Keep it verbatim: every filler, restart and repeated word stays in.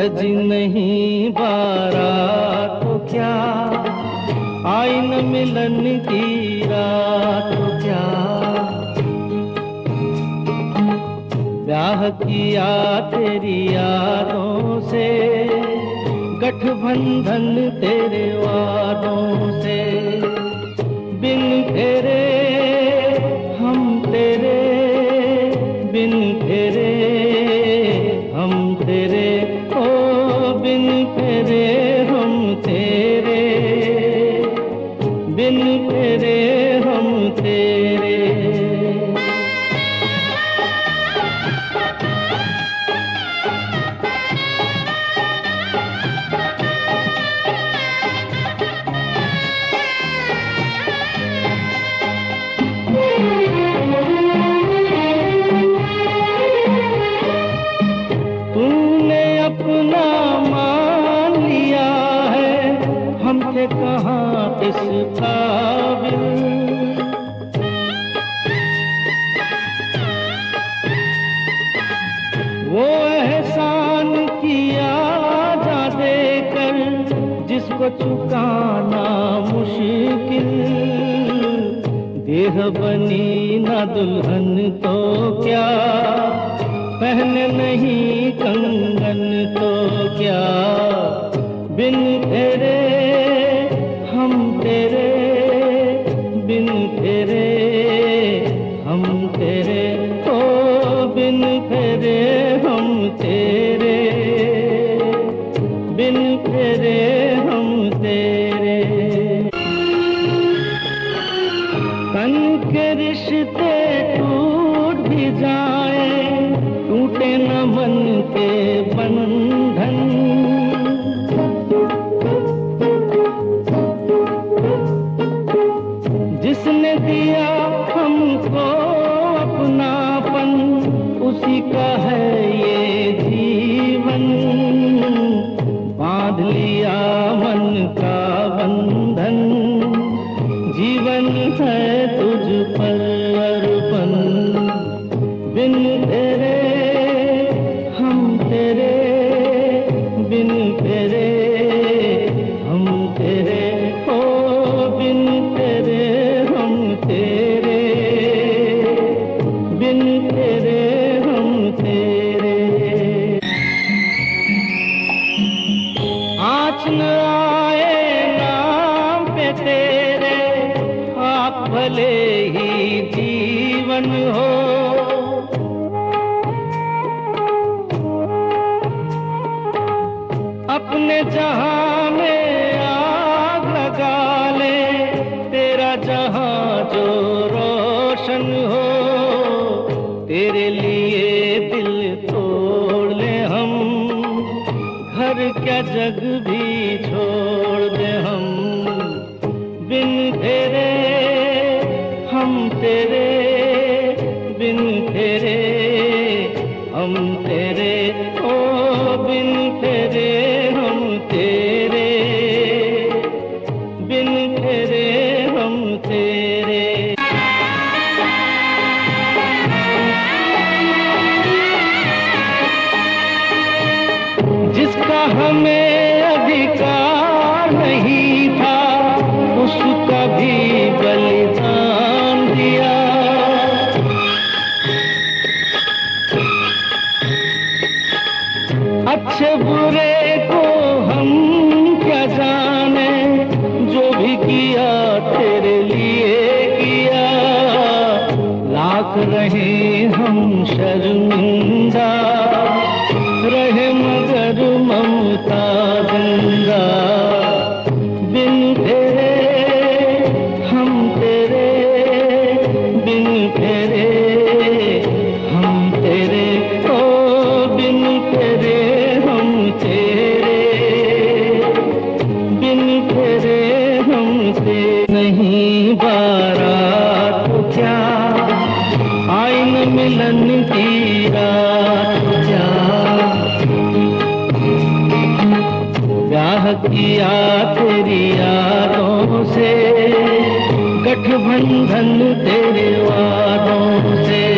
सजी नहीं बारात तो क्या, आई न मिलन की रात तो क्या। ब्याह किया तेरी यादों से, गठबंधन तेरे वादों से। बिन तेरे हम तेरे, बिन तेरे हम तेरे, ओ बिन तेरे हम तेरे, बिन तेरे हम तेरे। अपना मान लिया है, हम थे कहाँ इस काबिल। वो एहसान किया जा देकर, जिसको चुकाना मुश्किल। देह बनी ना दुल्हन तो क्या, पहने नहीं कंगन तो क्या। बिन तेरे हम तेरे, बिन तेरे हम तेरे, ओ बिन तेरे हम तेरे, बिन तेरे हम तेरे। तन के रिश्ते टूट भी जाए, टूटे न मन के बंधन। जिसने दिया हमको अपनापन, उसी का है ये जीवन। बांध लिया मन का बंधन, जीवन है तुझ पर अर्पण। बिन तेरे हम तेरे, बिन तेरे हम तेरे, ओ बिन तेरे हम तेरे, बिन तेरे हम तेरे। आँच न आए नाम पे तेरे, आप भले ही जीवन हो। अपने जहां में आग लगा ले, तेरा जहां जो रोशन हो। तेरे लिए दिल तोड़ ले हम, घर क्या जग भी छोड़ दे हम। बिन तेरे हम तेरे, बिन तेरे हम तेरे, ओ बिन तेरे हम तेरे, बिन तेरे हम तेरे। जिसका हमें अधिकार नहीं था, उसका भी बलिदान दिया। अच्छे बुरे को हम क्या जाने, जो भी किया तेरे लिए किया। लाख रहे हम शर्मिंदा, रहे मगर ममता जिंदा। बिन तेरे हम तेरे, बिन तेरे हम तेरे, ओ बिन तेरे हम तेरे, बिन तेरे हम तेरे। नहीं बारात तो क्या, आई न मिलन की रात तो क्या। ब्याह किया तेरी यादों से, गठबंधन तेरे वादों से।